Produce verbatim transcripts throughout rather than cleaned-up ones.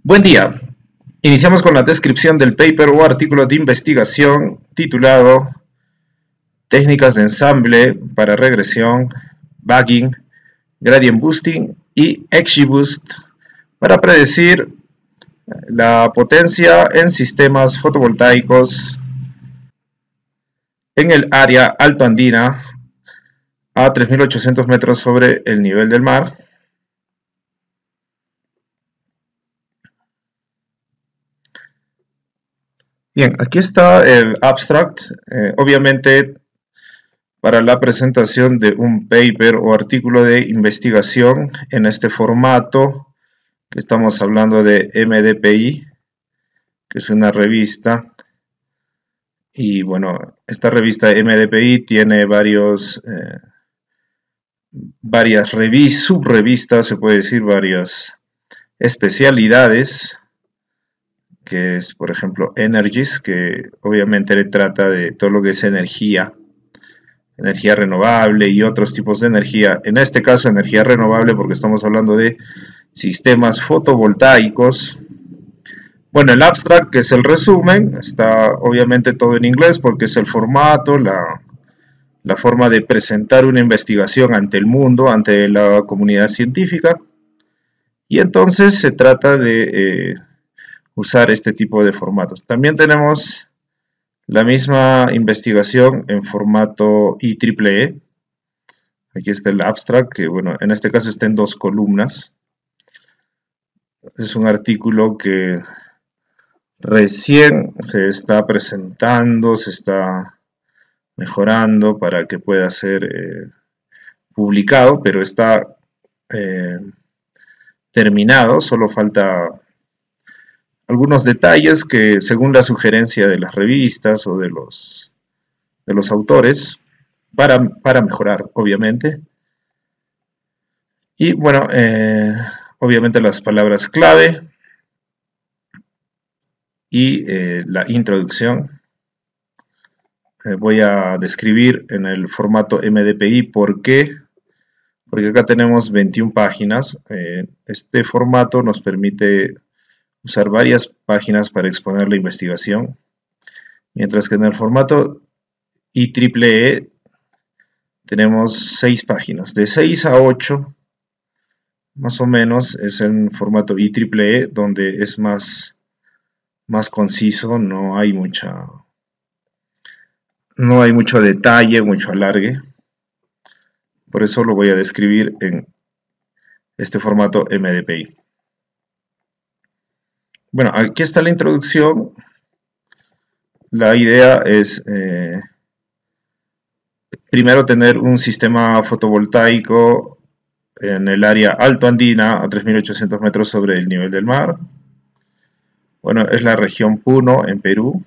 Buen día. Iniciamos con la descripción del paper o artículo de investigación titulado Técnicas de ensamble para regresión, bagging, gradient boosting y XGBoost para predecir la potencia en sistemas fotovoltaicos en el área altoandina a tres mil ochocientos metros sobre el nivel del mar. Bien, aquí está el abstract. Eh, obviamente, para la presentación de un paper o artículo de investigación en este formato, que estamos hablando de M D P I, que es una revista. Y bueno, esta revista M D P I tiene varios, eh, varias revis, subrevistas, se puede decir, varias especialidades, que es, por ejemplo, Energies, que obviamente le trata de todo lo que es energía, energía renovable y otros tipos de energía. En este caso, energía renovable, porque estamos hablando de sistemas fotovoltaicos. Bueno, el abstract, que es el resumen, está obviamente todo en inglés porque es el formato, la, la forma de presentar una investigación ante el mundo, ante la comunidad científica. Y entonces se trata de eh, usar este tipo de formatos. También tenemos la misma investigación en formato I triple E. Aquí está el abstract, que bueno, en este caso está en dos columnas. Es un artículo que recién se está presentando, se está mejorando para que pueda ser eh, publicado, pero está eh, terminado, solo falta algunos detalles que, según la sugerencia de las revistas o de los, de los autores, para, para mejorar, obviamente. Y bueno, eh, obviamente las palabras clave y eh, la introducción. Eh, voy a describir en el formato M D P I por qué, porque acá tenemos veintiuna páginas. Eh, este formato nos permite usar varias páginas para exponer la investigación, mientras que en el formato I triple E tenemos seis páginas, de seis a ocho más o menos es en formato I triple E, donde es más, más conciso, no hay mucha no hay mucho detalle, mucho alargue. Por eso lo voy a describir en este formato M D P I. Bueno, aquí está la introducción. La idea es eh, primero tener un sistema fotovoltaico en el área altoandina a tres mil ochocientos metros sobre el nivel del mar. Bueno, es la región Puno en Perú.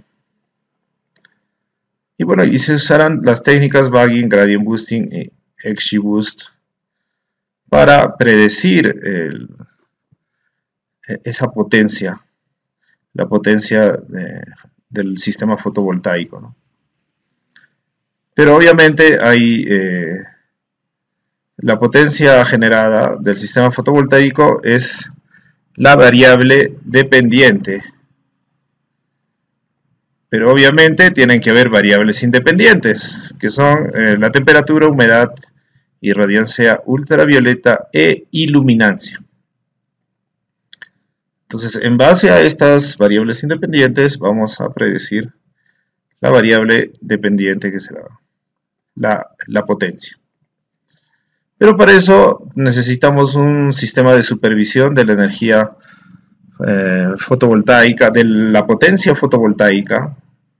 Y bueno, y se usarán las técnicas bagging, gradient boosting y XGBoost para predecir el, esa potencia, la potencia de, del sistema fotovoltaico, ¿no? Pero obviamente hay eh, la potencia generada del sistema fotovoltaico es la variable dependiente, pero obviamente tienen que haber variables independientes, que son eh, la temperatura, humedad, irradiancia ultravioleta e iluminancia. Entonces, en base a estas variables independientes, vamos a predecir la variable dependiente, que será la, la potencia. Pero para eso necesitamos un sistema de supervisión de la energía eh, fotovoltaica, de la potencia fotovoltaica.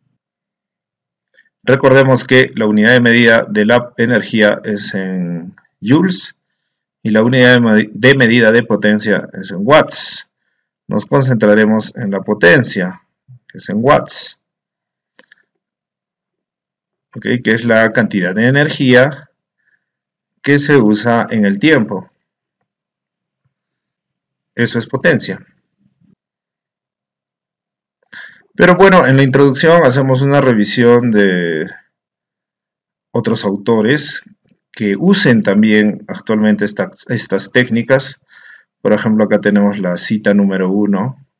Recordemos que la unidad de medida de la energía es en joules y la unidad de medida de potencia es en watts. Nos concentraremos en la potencia, que es en watts, ¿okay? Que es la cantidad de energía que se usa en el tiempo. Eso es potencia. Pero bueno, en la introducción hacemos una revisión de otros autores que usen también actualmente esta, estas técnicas. Por ejemplo, acá tenemos la cita número uno,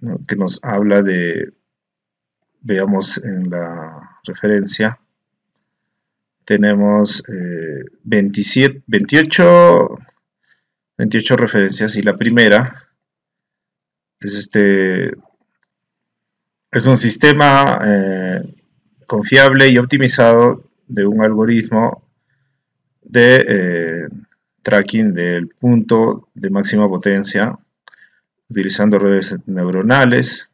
¿no?, que nos habla de, veamos en la referencia, tenemos eh, veintisiete, veintiocho, veintiocho referencias, y la primera es este es un sistema eh, confiable y optimizado de un algoritmo de eh, tracking del punto de máxima potencia utilizando redes neuronales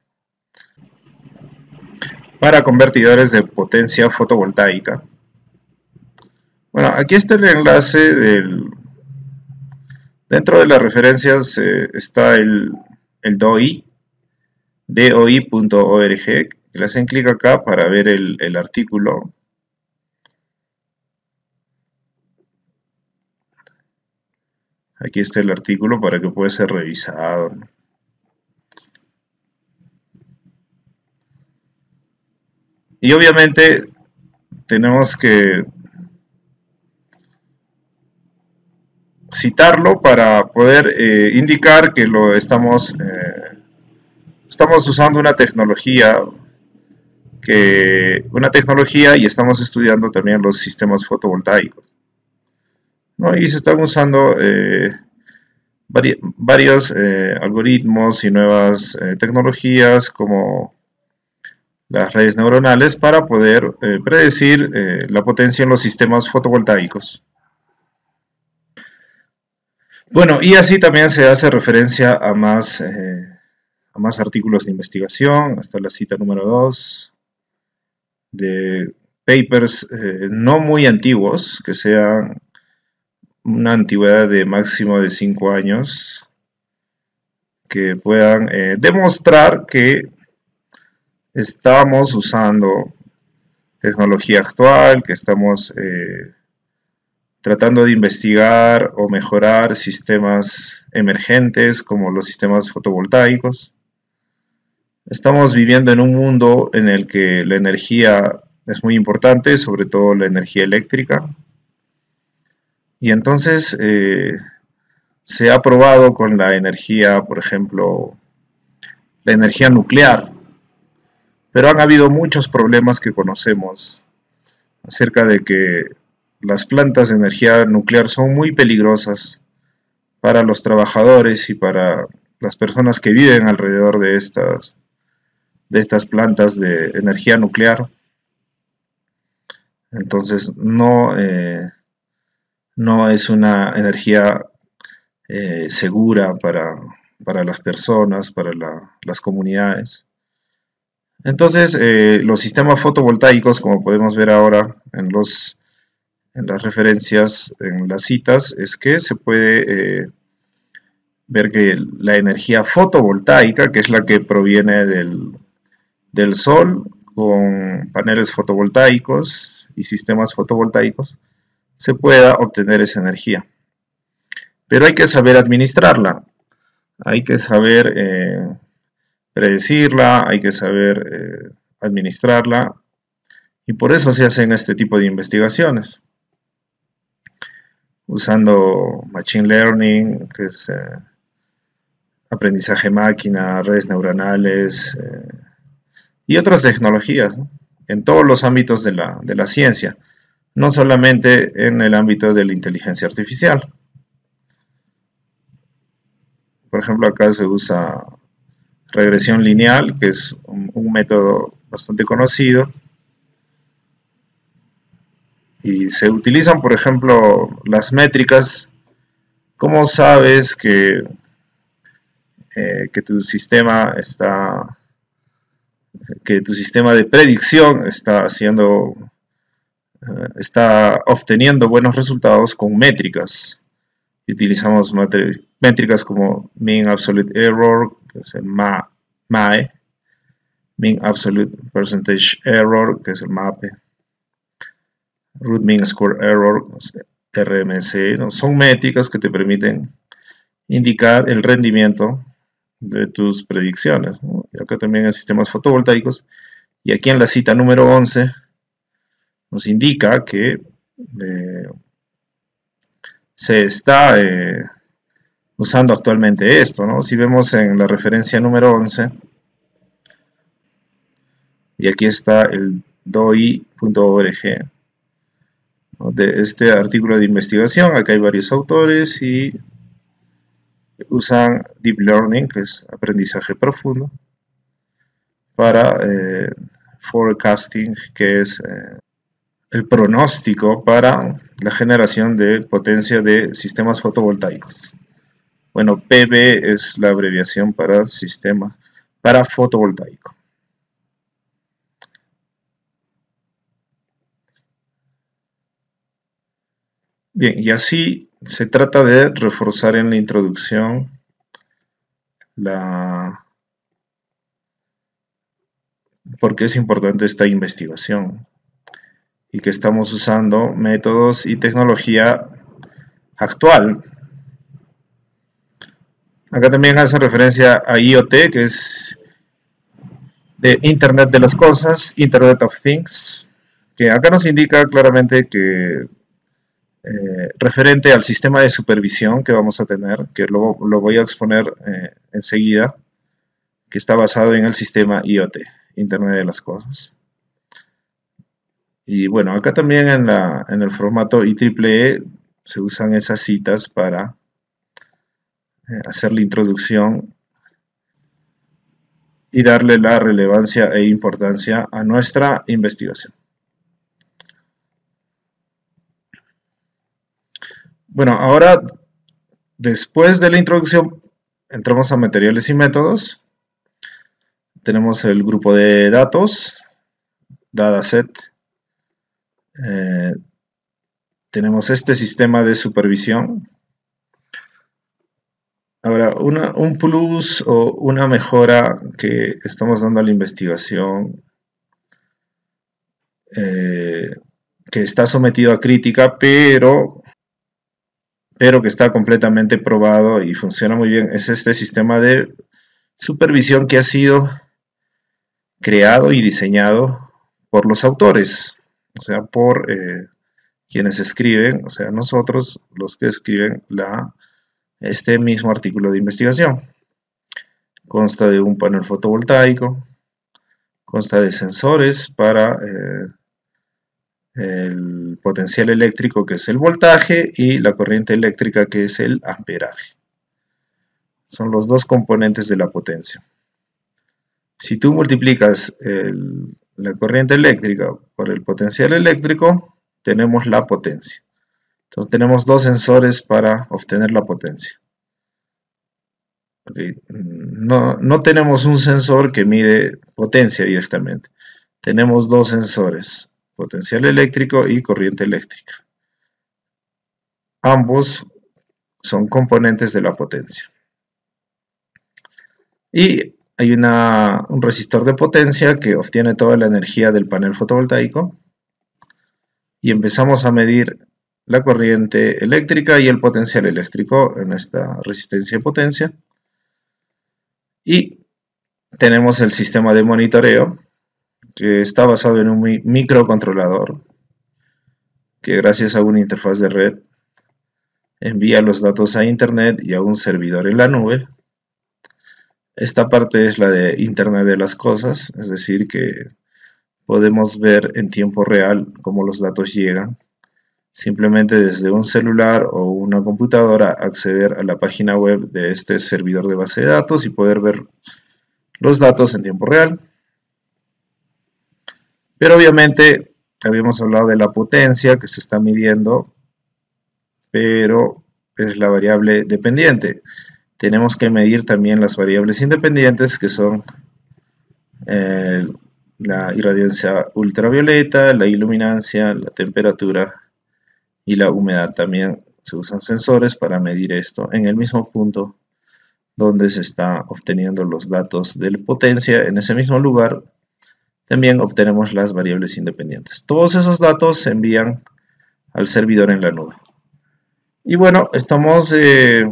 para convertidores de potencia fotovoltaica. Bueno, aquí está el enlace del... Dentro de las referencias eh, está el, el D O I, D O I punto org. Le hacen clic acá para ver el, el artículo. Aquí está el artículo para que pueda ser revisado. Y obviamente tenemos que citarlo para poder eh, indicar que lo estamos, eh, estamos usando una tecnología que una tecnología y estamos estudiando también los sistemas fotovoltaicos, ¿no? Y se están usando eh, vari varios eh, algoritmos y nuevas eh, tecnologías como las redes neuronales para poder eh, predecir eh, la potencia en los sistemas fotovoltaicos. Bueno, y así también se hace referencia a más, eh, a más artículos de investigación. Hasta la cita número dos, de papers eh, no muy antiguos, que sean una antigüedad de máximo de cinco años, que puedan eh, demostrar que estamos usando tecnología actual, que estamos eh, tratando de investigar o mejorar sistemas emergentes como los sistemas fotovoltaicos. Estamos viviendo en un mundo en el que la energía es muy importante, sobre todo la energía eléctrica. Y entonces eh, se ha probado con la energía, por ejemplo, la energía nuclear. Pero han habido muchos problemas que conocemos acerca de que las plantas de energía nuclear son muy peligrosas para los trabajadores y para las personas que viven alrededor de estas, de estas plantas de energía nuclear. Entonces no, eh, no es una energía eh, segura para, para las personas, para la, las comunidades. Entonces, eh, los sistemas fotovoltaicos, como podemos ver ahora en, los, en las referencias, en las citas, es que se puede eh, ver que la energía fotovoltaica, que es la que proviene del, del sol, con paneles fotovoltaicos y sistemas fotovoltaicos, se pueda obtener esa energía. Pero hay que saber administrarla, hay que saber... Eh, predecirla, hay que saber eh, administrarla, y por eso se hacen este tipo de investigaciones usando machine learning, que es eh, aprendizaje máquina, redes neuronales eh, y otras tecnologías, ¿no?, en todos los ámbitos de la, de la ciencia, no solamente en el ámbito de la inteligencia artificial. Por ejemplo, acá se usa regresión lineal, que es un, un método bastante conocido, y se utilizan, por ejemplo, las métricas. ¿Cómo sabes que, eh, que tu sistema está, que tu sistema de predicción está haciendo, eh, está obteniendo buenos resultados con métricas? Y utilizamos métricas como Mean Absolute Error, que es el M A E, Mean Absolute Percentage Error, que es el M A P E, Root Mean Square Error, R M C, ¿no? Son métricas que te permiten indicar el rendimiento de tus predicciones, ¿no? Y acá también en sistemas fotovoltaicos, y aquí en la cita número once nos indica que eh, se está eh, usando actualmente esto, ¿no? Si vemos en la referencia número once, Y aquí está el doi punto org de este artículo de investigación. Acá hay varios autores y usan Deep Learning, que es aprendizaje profundo, para eh, forecasting, que es eh, el pronóstico para la generación de potencia de sistemas fotovoltaicos. Bueno, P V es la abreviación para sistema para fotovoltaico. Bien, y así se trata de reforzar en la introducción la por qué es importante esta investigación y que estamos usando métodos y tecnología actual. Acá también hace referencia a I o T, que es de Internet de las Cosas, Internet of Things, que acá nos indica claramente que eh, referente al sistema de supervisión que vamos a tener, que lo, lo voy a exponer eh, enseguida, que está basado en el sistema I o T, Internet de las Cosas. Y bueno, acá también en, la, en el formato I triple E se usan esas citas para eh, hacer la introducción y darle la relevancia e importancia a nuestra investigación. Bueno, ahora, después de la introducción, entramos a materiales y métodos. Tenemos el grupo de datos, dataset. Eh, tenemos este sistema de supervisión. Ahora, una, un plus o una mejora que estamos dando a la investigación eh, que está sometido a crítica, pero, pero que está completamente probado y funciona muy bien, es este sistema de supervisión que ha sido creado y diseñado por los autores, o sea, por eh, quienes escriben, o sea, nosotros los que escriben la este mismo artículo de investigación. Consta de un panel fotovoltaico, consta de sensores para eh, el potencial eléctrico, que es el voltaje, y la corriente eléctrica, que es el amperaje. Son los dos componentes de la potencia. Si tú multiplicas el, la corriente eléctrica por el potencial eléctrico, tenemos la potencia. Entonces tenemos dos sensores para obtener la potencia. Okay. No, no tenemos un sensor que mide potencia directamente. Tenemos dos sensores, potencial eléctrico y corriente eléctrica. Ambos son componentes de la potencia. Y hay una, un resistor de potencia que obtiene toda la energía del panel fotovoltaico. Y empezamos a medir la corriente eléctrica y el potencial eléctrico en esta resistencia de potencia. Y tenemos el sistema de monitoreo, que está basado en un microcontrolador, que gracias a una interfaz de red envía los datos a internet y a un servidor en la nube. Esta parte es la de Internet de las Cosas, es decir que podemos ver en tiempo real cómo los datos llegan. Simplemente desde un celular o una computadora acceder a la página web de este servidor de base de datos y poder ver los datos en tiempo real. Pero obviamente habíamos hablado de la potencia que se está midiendo, pero es la variable dependiente. Tenemos que medir también las variables independientes, que son eh, la irradiancia ultravioleta, la iluminancia, la temperatura y la humedad. También se usan sensores para medir esto en el mismo punto donde se está obteniendo los datos de la potencia. En ese mismo lugar también obtenemos las variables independientes. Todos esos datos se envían al servidor en la nube. Y bueno, estamos... Eh,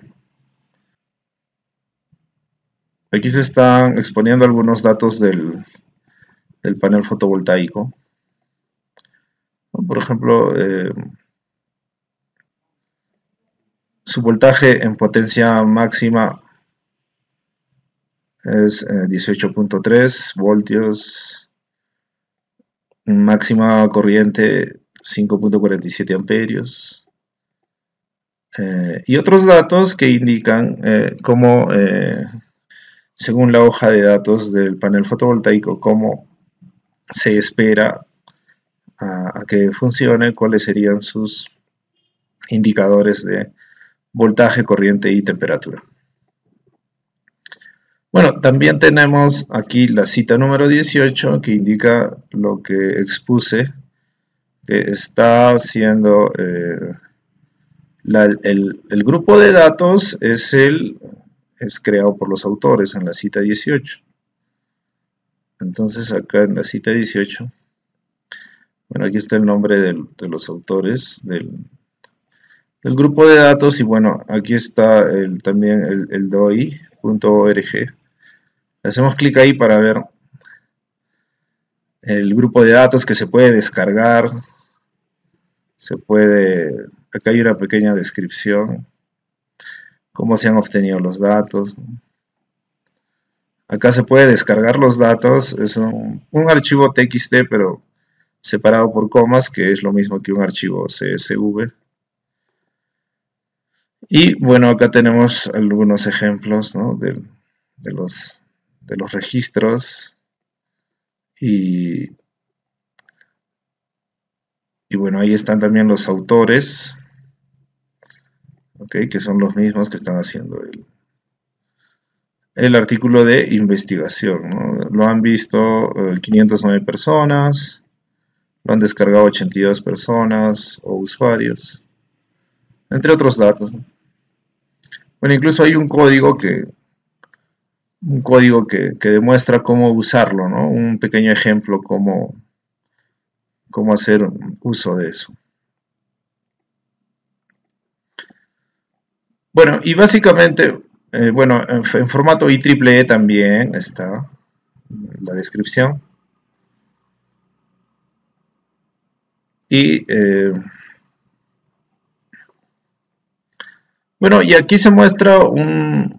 aquí se están exponiendo algunos datos del, del panel fotovoltaico. Por ejemplo, eh, su voltaje en potencia máxima es eh, dieciocho punto tres voltios, máxima corriente cinco punto cuarenta y siete amperios. Eh, y otros datos que indican eh, cómo, eh, según la hoja de datos del panel fotovoltaico, cómo se espera a, a que funcione, cuáles serían sus indicadores de voltaje, corriente y temperatura. Bueno, también tenemos aquí la cita número dieciocho que indica lo que expuse, que está haciendo eh, la, el, el grupo de datos es, el, es creado por los autores en la cita dieciocho. Entonces acá en la cita dieciocho, bueno, aquí está el nombre del, de los autores del, del grupo de datos y bueno, aquí está el, también el, el D O I punto org. Hacemos clic ahí para ver el grupo de datos que se puede descargar. Se puede, acá hay una pequeña descripción, cómo se han obtenido los datos. Acá se puede descargar los datos, es un, un archivo T X T pero separado por comas, que es lo mismo que un archivo C S V. Y bueno, acá tenemos algunos ejemplos, ¿no? de, de los de los registros y, y bueno, ahí están también los autores, ¿okay? Que son los mismos que están haciendo el, el artículo de investigación, ¿no? Lo han visto eh, quinientas nueve personas, lo han descargado ochenta y dos personas o usuarios, entre otros datos, ¿no? Bueno, incluso hay un código que un código que, que demuestra cómo usarlo, ¿no? Un pequeño ejemplo, cómo, cómo hacer uso de eso. Bueno, y básicamente, eh, bueno, en, en formato I triple E también está la descripción. Y eh, bueno, y aquí se muestra un,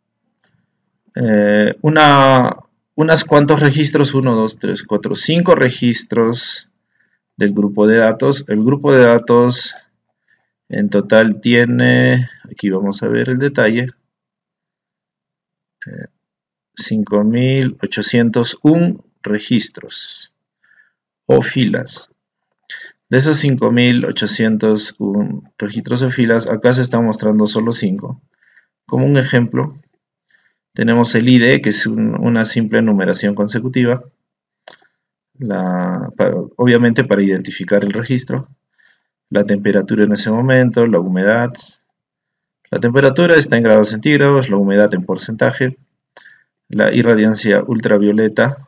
eh, una, unas cuantos registros, uno, dos, tres, cuatro, cinco registros del grupo de datos. El grupo de datos en total tiene, aquí vamos a ver el detalle, eh, cinco mil ochocientos uno registros o filas. De esos cinco mil ochocientos uno registros o filas, acá se están mostrando solo cinco. Como un ejemplo, tenemos el I D, que es un, una simple numeración consecutiva, la, para, obviamente para identificar el registro, la temperatura en ese momento, la humedad. La temperatura está en grados centígrados, la humedad en porcentaje, la irradiancia ultravioleta,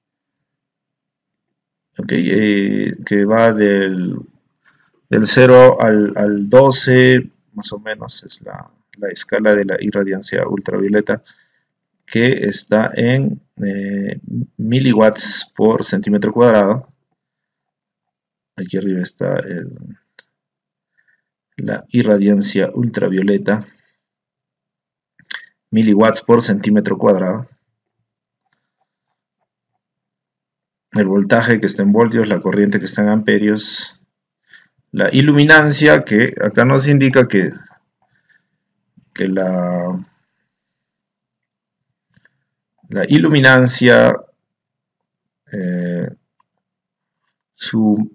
okay, eh, que va del, del cero al, al doce, más o menos es la, la escala de la irradiancia ultravioleta, que está en eh, miliwatts por centímetro cuadrado. Aquí arriba está el, la irradiancia ultravioleta, miliwatts por centímetro cuadrado. El voltaje que está en voltios, la corriente que está en amperios, la iluminancia, que acá nos indica que, que la, la iluminancia, eh, su,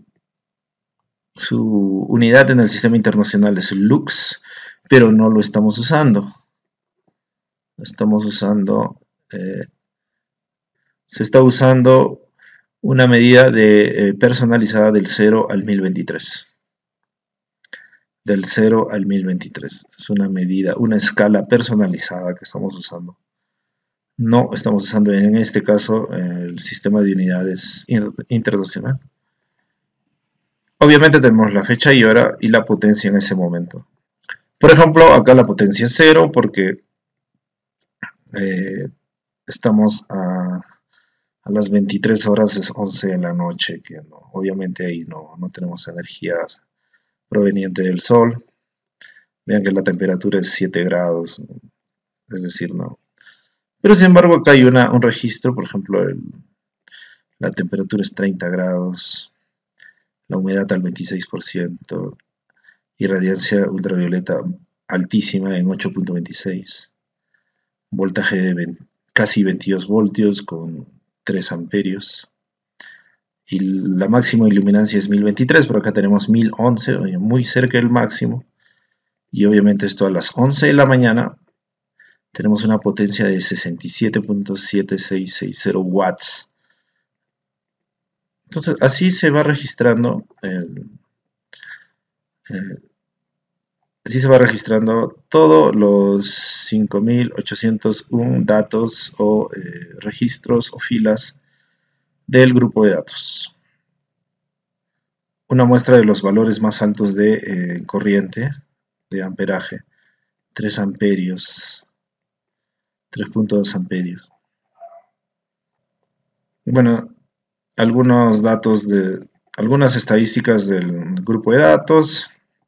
su unidad en el sistema internacional es lux, pero no lo estamos usando. Estamos usando, eh, se está usando una medida de, eh, personalizada del cero al mil veintitrés. Del cero al mil veintitrés. Es una medida, una escala personalizada que estamos usando. No estamos usando en este caso el sistema de unidades internacional. Obviamente tenemos la fecha y hora y la potencia en ese momento. Por ejemplo, acá la potencia es cero porque eh, estamos a, a las veintitrés horas, es once de la noche, que no, obviamente ahí no, no tenemos energías proveniente del sol. Vean que la temperatura es siete grados, es decir, no. Pero sin embargo acá hay una, un registro, por ejemplo, el, la temperatura es treinta grados, la humedad al veintiséis por ciento, irradiancia ultravioleta altísima en ocho punto veintiséis, voltaje de casi veintidós voltios con tres amperios, y la máxima iluminancia es mil veintitrés, pero acá tenemos mil once, muy cerca del máximo, y obviamente esto a las once de la mañana tenemos una potencia de sesenta y siete punto siete seis seis cero watts. Entonces así se va registrando el, el, así se va registrando todos los cinco mil ochocientos uno datos o eh, registros o filas del grupo de datos. Una muestra de los valores más altos de eh, corriente, de amperaje, tres amperios, tres punto dos amperios. Bueno, algunos datos de, algunas estadísticas del grupo de datos.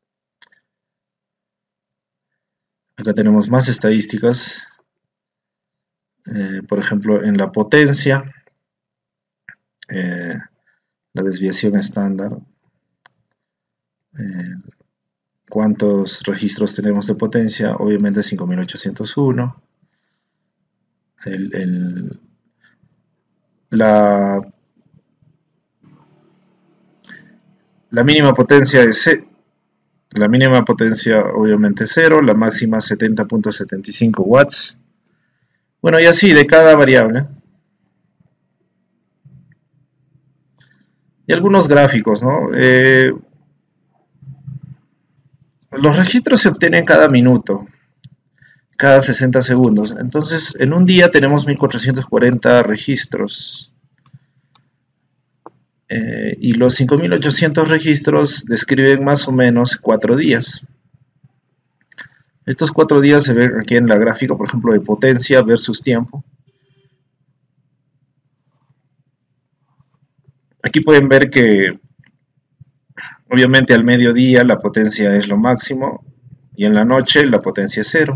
Acá tenemos más estadísticas, eh, por ejemplo, en la potencia, eh, la desviación estándar, eh, cuántos registros tenemos de potencia, obviamente cinco mil ochocientos uno, el, el, la, la mínima potencia es La mínima potencia obviamente cero, la máxima setenta punto setenta y cinco watts. Bueno, y así de cada variable. Y algunos gráficos, ¿no? Eh, los registros se obtienen cada minuto, cada sesenta segundos. Entonces, en un día tenemos mil cuatrocientos cuarenta registros. Eh, y los cinco mil ochocientos registros describen más o menos cuatro días. Estos cuatro días se ven aquí en la gráfica, por ejemplo, de potencia versus tiempo. Aquí pueden ver que obviamente al mediodía la potencia es lo máximo y en la noche la potencia es cero.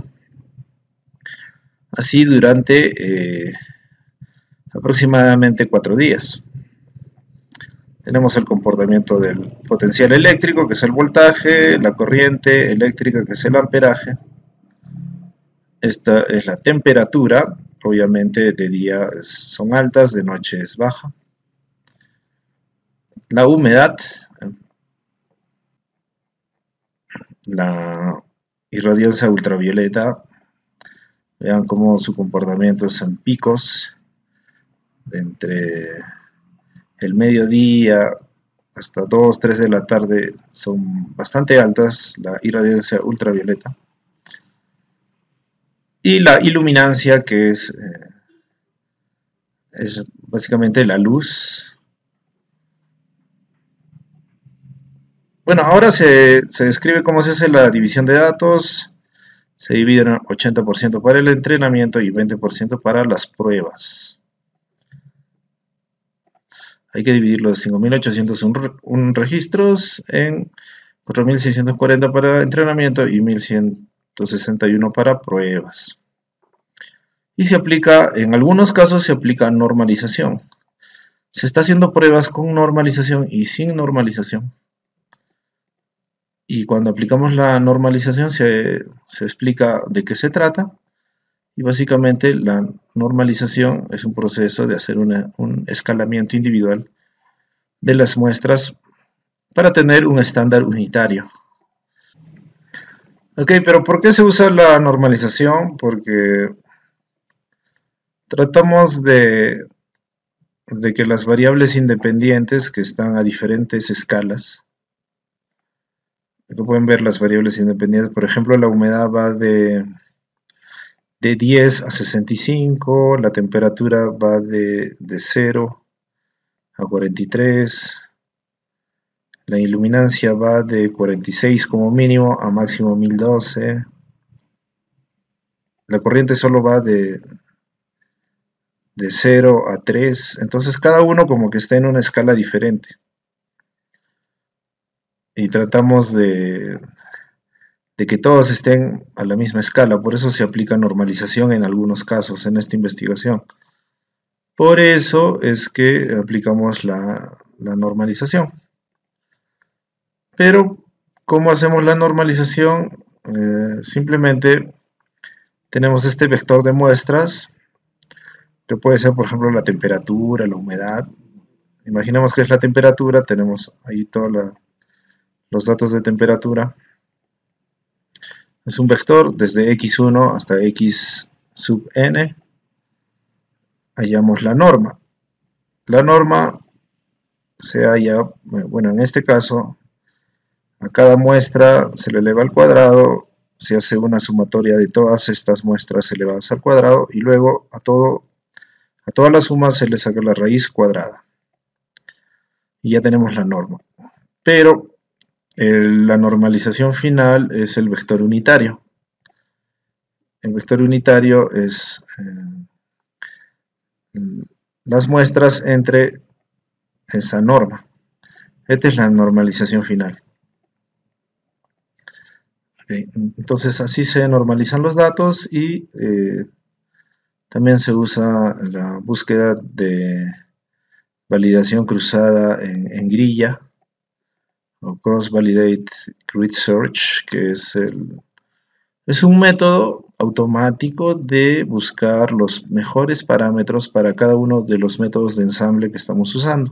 Así durante eh, aproximadamente cuatro días. Tenemos el comportamiento del potencial eléctrico, que es el voltaje, la corriente eléctrica, que es el amperaje. Esta es la temperatura, obviamente de día son altas, de noche es baja. La humedad, la irradiancia ultravioleta, vean cómo su comportamiento son picos entre el mediodía hasta dos, tres de la tarde son bastante altas, la irradiancia ultravioleta. Y la iluminancia, que es, eh, es básicamente la luz. Bueno, ahora se, se describe cómo se hace la división de datos. Se divide en ochenta por ciento para el entrenamiento y veinte por ciento para las pruebas. Hay que dividir los cinco mil ochocientos uno registros en cuatro mil seiscientos cuarenta para entrenamiento y mil ciento sesenta y uno para pruebas. Y se aplica, en algunos casos se aplica normalización. Se está haciendo pruebas con normalización y sin normalización. Y cuando aplicamos la normalización se, se explica de qué se trata. Y básicamente la normalización es un proceso de hacer una, un escalamiento individual de las muestras para tener un estándar unitario. Ok, pero ¿por qué se usa la normalización? Porque tratamos de, de que las variables independientes que están a diferentes escalas, aquí pueden ver las variables independientes, por ejemplo la humedad va de de diez a sesenta y cinco, la temperatura va de, de cero a cuarenta y tres, la iluminancia va de cuarenta y seis como mínimo a máximo mil doce, la corriente solo va de, de cero a tres, entonces cada uno como que está en una escala diferente. Y tratamos de... de que todos estén a la misma escala, por eso se aplica normalización en algunos casos en esta investigación. Por eso es que aplicamos la, la normalización. Pero, ¿cómo hacemos la normalización? Eh, simplemente tenemos este vector de muestras, que puede ser, por ejemplo, la temperatura, la humedad. Imaginemos que es la temperatura, tenemos ahí todos los datos de temperatura. Es un vector desde equis uno hasta x sub n. Hallamos la norma. La norma se halla, bueno, en este caso, a cada muestra se le eleva al cuadrado, se hace una sumatoria de todas estas muestras elevadas al cuadrado y luego a, todo, a toda la suma se le saca la raíz cuadrada. Y ya tenemos la norma. Pero el, la normalización final es el vector unitario. El vector unitario es eh, las muestras entre esa norma. Esta es la normalización final. Okay. Entonces así se normalizan los datos y eh, también se usa la búsqueda de validación cruzada en, en grilla o cross-validate grid search, que es, el, es un método automático de buscar los mejores parámetros para cada uno de los métodos de ensamble que estamos usando.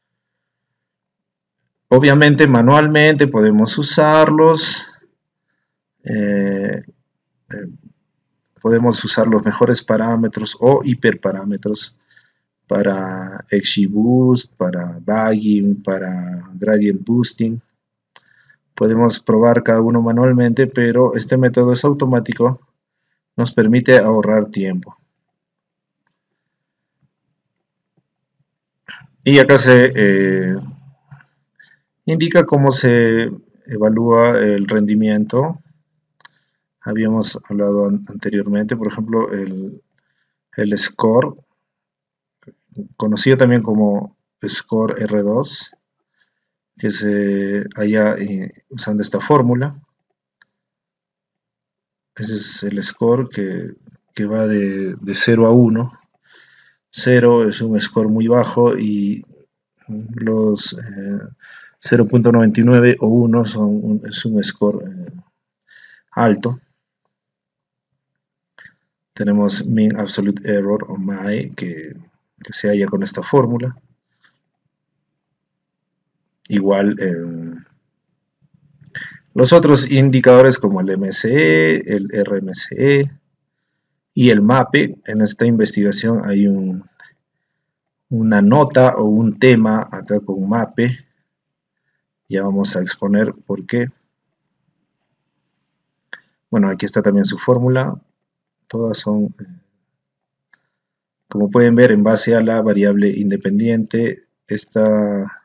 Obviamente manualmente podemos usarlos, eh, eh, podemos usar los mejores parámetros o hiperparámetros para XGBoost, para bagging, para gradient boosting. Podemos probar cada uno manualmente, pero este método es automático, nos permite ahorrar tiempo. Y acá se eh, indica cómo se evalúa el rendimiento. Habíamos hablado an anteriormente, por ejemplo, el, el score, conocido también como score R dos, que se halla eh, usando esta fórmula. Ese es el score que, que va de, de cero a uno. cero es un score muy bajo y los eh, cero punto noventa y nueve o uno son un, es un score eh, alto. Tenemos mean absolute error o M A E que, que se halla con esta fórmula. Igual eh, los otros indicadores como el M C E, el R M C E y el MAPE. En esta investigación hay un, una nota o un tema acá con MAPE. Ya vamos a exponer por qué. Bueno, aquí está también su fórmula. Todas son, como pueden ver, en base a la variable independiente. Esta,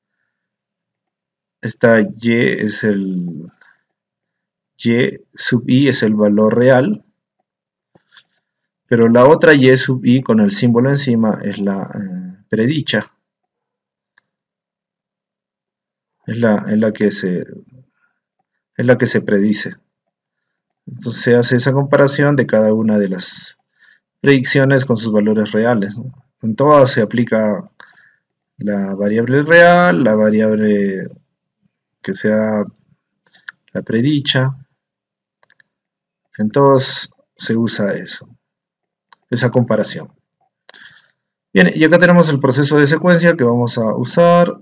esta y es el y sub i es el valor real, pero la otra y sub i con el símbolo encima es la eh, predicha. Es la, es la que se es la que se predice. Entonces se hace esa comparación de cada una de las predicciones con sus valores reales, ¿no? En todas se aplica la variable real, la variable que sea la predicha. En todos se usa eso, esa comparación. Bien, y acá tenemos el proceso de secuencia que vamos a usar.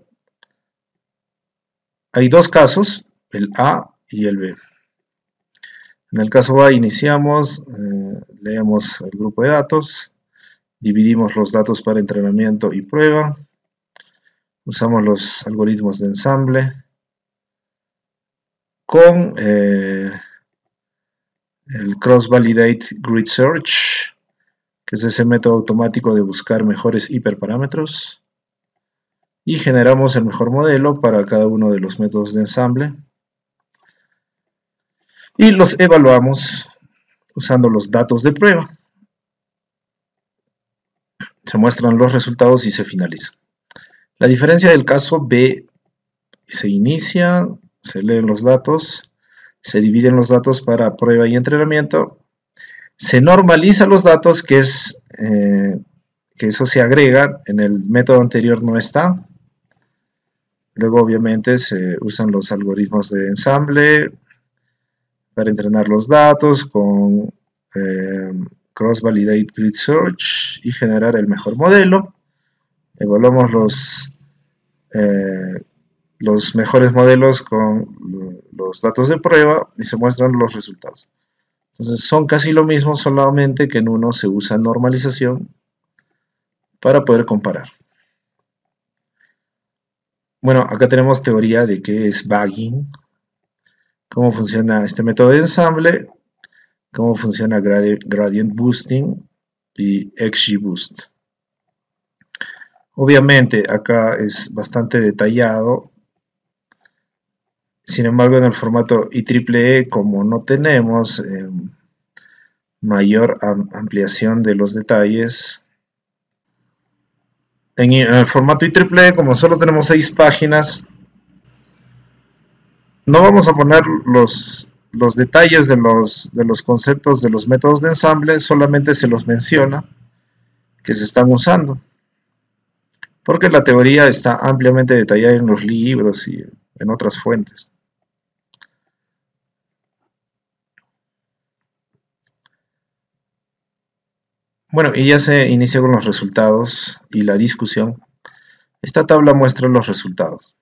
Hay dos casos, el A y el B. En el caso A iniciamos, eh, leemos el grupo de datos, dividimos los datos para entrenamiento y prueba, usamos los algoritmos de ensamble con eh, el Cross-Validate Grid Search, que es ese método automático de buscar mejores hiperparámetros, y generamos el mejor modelo para cada uno de los métodos de ensamble. Y los evaluamos usando los datos de prueba. Se muestran los resultados y se finaliza. La diferencia del caso B: se inicia, se leen los datos, se dividen los datos para prueba y entrenamiento, se normalizan los datos, que es eh, que eso se agrega, en el método anterior no está. Luego obviamente se usan los algoritmos de ensamble para entrenar los datos con eh, Cross-Validate Grid Search y generar el mejor modelo. Evaluamos los, eh, los mejores modelos con los datos de prueba y se muestran los resultados. Entonces son casi lo mismo, solamente que en uno se usa normalización para poder comparar. Bueno, acá tenemos teoría de qué es bagging, cómo funciona este método de ensamble, cómo funciona gradient boosting y XGBoost. Obviamente acá es bastante detallado, sin embargo en el formato I triple E, como no tenemos eh, mayor ampliación de los detalles, en el formato I triple E, como solo tenemos seis páginas, no vamos a poner los, los detalles de los, de los conceptos de los métodos de ensamble, solamente se los menciona que se están usando, porque la teoría está ampliamente detallada en los libros y en otras fuentes. Bueno, y ya se inicia con los resultados y la discusión. Esta tabla muestra los resultados.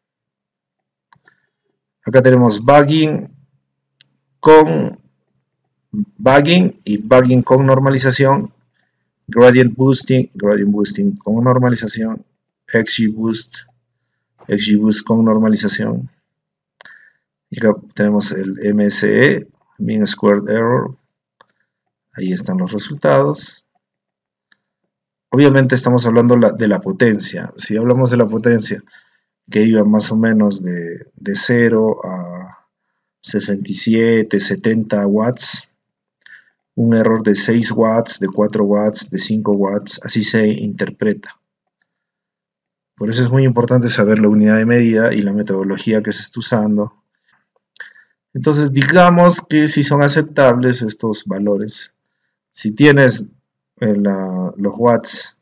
Acá tenemos bagging con bagging y bagging con normalización, gradient boosting, gradient boosting con normalización, XGBoost, XGBoost con normalización. Y acá tenemos el M S E, Mean Squared Error. Ahí están los resultados. Obviamente estamos hablando de la potencia. Si hablamos de la potencia, que iba más o menos de, de cero a sesenta y siete, setenta watts, un error de seis watts, de cuatro watts, de cinco watts, así se interpreta. Por eso es muy importante saber la unidad de medida y la metodología que se está usando. Entonces digamos que si son aceptables estos valores, si tienes La, los watts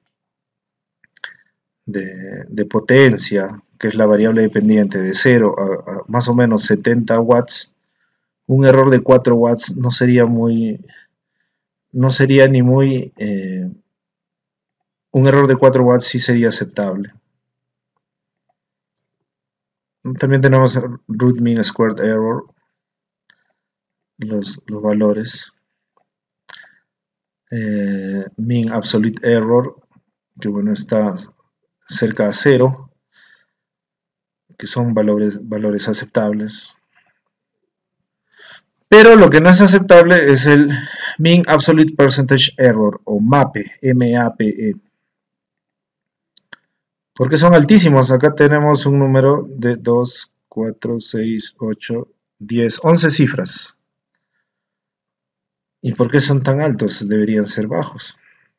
de, de potencia, que es la variable dependiente, de cero a, a más o menos setenta watts, un error de cuatro watts no sería muy, no sería ni muy, eh, un error de cuatro watts sí sería aceptable. También tenemos root mean squared error, los, los valores. Eh, mean absolute error, que bueno, está cerca a cero, que son valores, valores aceptables. Pero lo que no es aceptable es el mean absolute percentage error, o MAPE, M A P E, porque son altísimos. Acá tenemos un número de dos, cuatro, seis, ocho, diez, once cifras. ¿Y por qué son tan altos? Deberían ser bajos.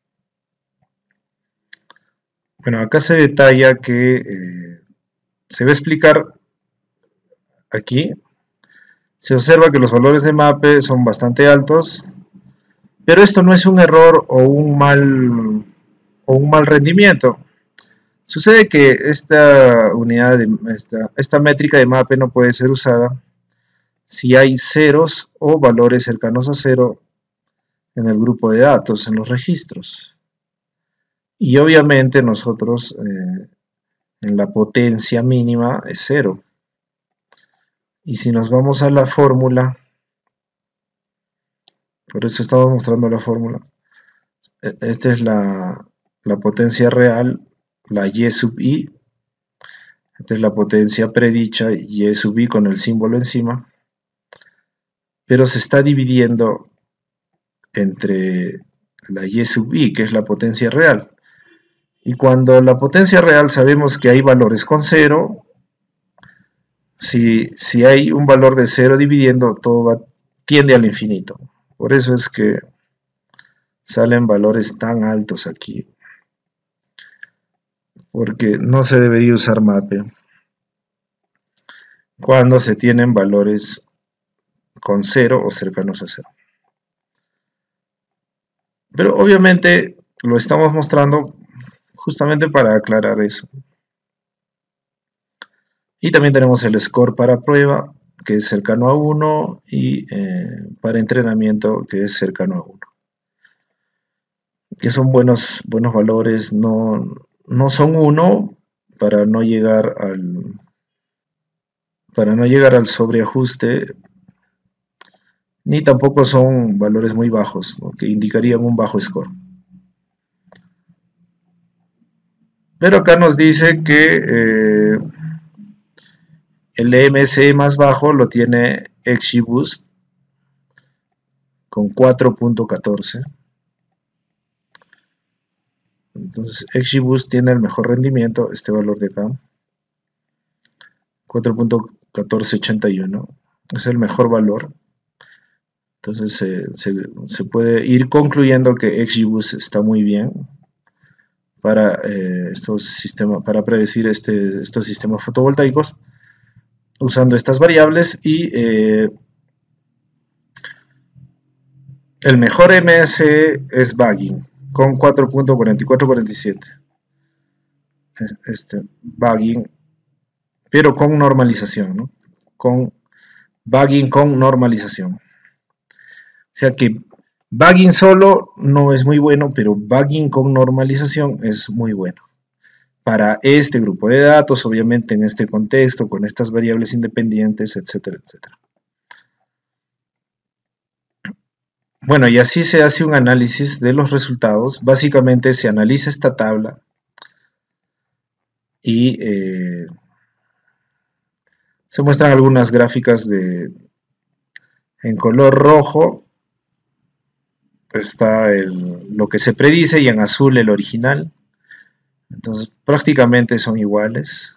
Bueno, acá se detalla que eh, se va a explicar aquí. Se observa que los valores de MAPE son bastante altos, pero esto no es un error o un mal, o un mal rendimiento. Sucede que esta unidad, de, esta, esta métrica de MAPE no puede ser usada si hay ceros o valores cercanos a cero en el grupo de datos, en los registros. Y obviamente nosotros eh, en la potencia mínima es cero. Y si nos vamos a la fórmula, por eso estamos mostrando la fórmula, esta es la, la potencia real, la Y sub I, esta es la potencia predicha, Y sub I con el símbolo encima, pero se está dividiendo entre la Y sub I, que es la potencia real. Y cuando la potencia real sabemos que hay valores con cero, si, si hay un valor de cero dividiendo, todo va, tiende al infinito. Por eso es que salen valores tan altos aquí, porque no se debería usar MAPE cuando se tienen valores con cero o cercanos a cero. Pero obviamente lo estamos mostrando justamente para aclarar eso. Y también tenemos el score para prueba, que es cercano a uno, y eh, para entrenamiento, que es cercano a uno. Que son buenos, buenos valores, no, no son uno para no llegar al para no llegar al sobreajuste, ni tampoco son valores muy bajos, ¿no?, que indicarían un bajo score. Pero acá nos dice que eh, el E M C más bajo lo tiene XGBoost con cuatro punto catorce. Entonces XGBoost tiene el mejor rendimiento, este valor de acá, cuatro punto catorce ochenta y uno, es el mejor valor. Entonces se, se, se puede ir concluyendo que XGBoost está muy bien para, eh, estos sistemas, para predecir este, estos sistemas fotovoltaicos usando estas variables. Y eh, el mejor M S es Bagging con cuatro punto cuarenta y cuatro cuarenta y siete, este Bagging, pero con normalización, ¿no? Con Bagging con normalización. O sea que Bagging solo no es muy bueno, pero Bagging con normalización es muy bueno para este grupo de datos, obviamente en este contexto, con estas variables independientes, etcétera, etcétera. Bueno, y así se hace un análisis de los resultados. Básicamente se analiza esta tabla y eh, se muestran algunas gráficas de, en color rojo está el, lo que se predice, y en azul el original. Entonces prácticamente son iguales.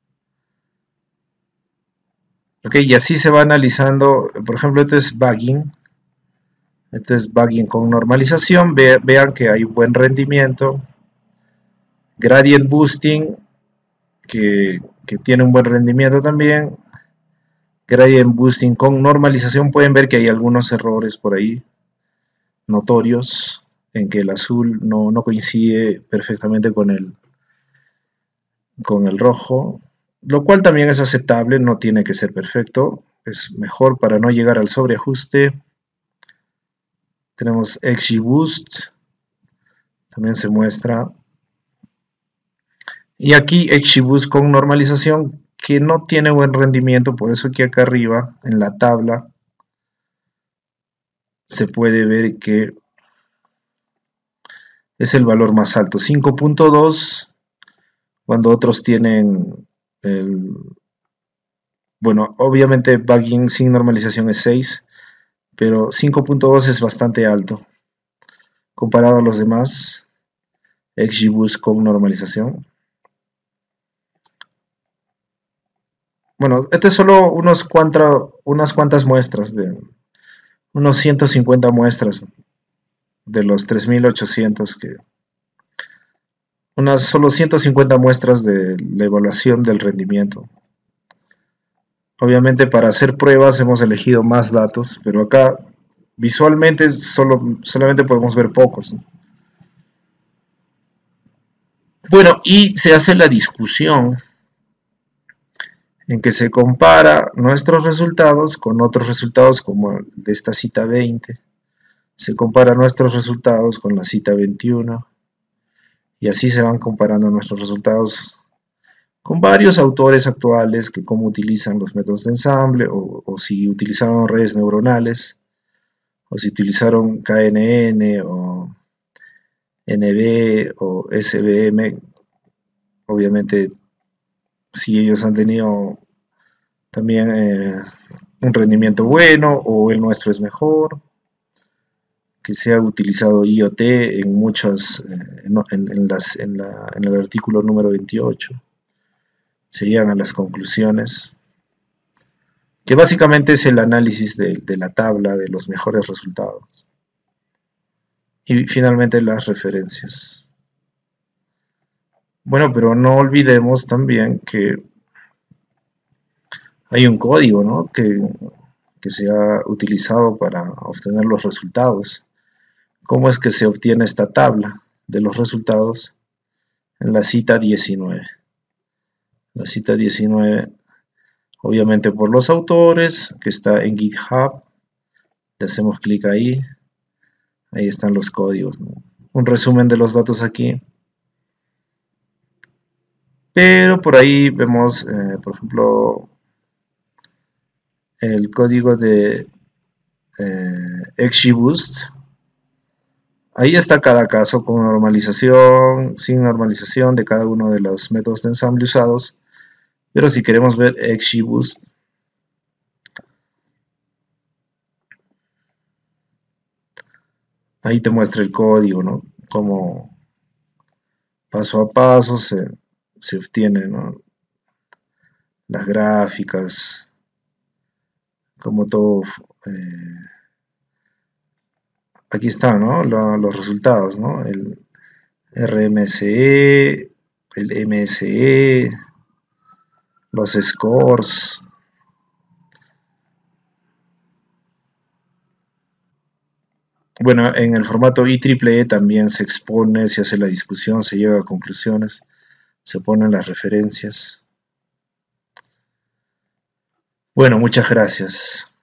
Ok, y así se va analizando. Por ejemplo, este es Bagging. Este es Bagging con normalización. Ve, vean que hay un buen rendimiento. Gradient Boosting, que, que tiene un buen rendimiento también. Gradient Boosting con normalización. Pueden ver que hay algunos errores por ahí notorios, en que el azul no, no coincide perfectamente con el, con el rojo, lo cual también es aceptable, no tiene que ser perfecto, es mejor para no llegar al sobreajuste. Tenemos XGBoost, también se muestra, y aquí XGBoost con normalización, que no tiene buen rendimiento, por eso aquí acá arriba en la tabla se puede ver que es el valor más alto, cinco punto dos, cuando otros tienen el, bueno, obviamente Bagging sin normalización es seis, pero cinco punto dos es bastante alto comparado a los demás XGBoost con normalización. Bueno, este es solo unos cuantra, unas cuantas muestras, de unos ciento cincuenta muestras de los tres mil ochocientos, que unas solo ciento cincuenta muestras de la evaluación del rendimiento. Obviamente para hacer pruebas hemos elegido más datos, pero acá visualmente solo, solamente podemos ver pocos, ¿no? Bueno, y se hace la discusión en que se compara nuestros resultados con otros resultados, como el de esta cita veinte. Se compara nuestros resultados con la cita veintiuno, y así se van comparando nuestros resultados con varios autores actuales, que cómo utilizan los métodos de ensamble, o, o si utilizaron redes neuronales, o si utilizaron K N N o N B o S V M. Obviamente si ellos han tenido también eh, un rendimiento bueno, o el nuestro es mejor, que se ha utilizado I O T en muchas, eh, en, en, las, en, la, en el artículo número veintiocho. Se llegan a las conclusiones, que básicamente es el análisis de, de la tabla de los mejores resultados. Y finalmente las referencias. Bueno, pero no olvidemos también que hay un código, ¿no?, que, que se ha utilizado para obtener los resultados. ¿Cómo es que se obtiene esta tabla de los resultados? en la cita diecinueve. La cita diecinueve, obviamente por los autores, que está en GitHub. Le hacemos clic ahí. Ahí están los códigos, ¿no? Un resumen de los datos aquí. Pero por ahí vemos, eh, por ejemplo, el código de eh, XGBoost. Ahí está cada caso con normalización, sin normalización de cada uno de los métodos de ensamble usados. Pero si queremos ver XGBoost, ahí te muestra el código, ¿no? Como paso a paso se, se obtiene, ¿no? Las gráficas, como todo. Eh, aquí están, ¿no? Lo, los resultados, ¿no? El R M S E, el M S E, los scores. Bueno, en el formato I triple E también se expone, se hace la discusión, se llega a conclusiones, se ponen las referencias. Bueno, muchas gracias.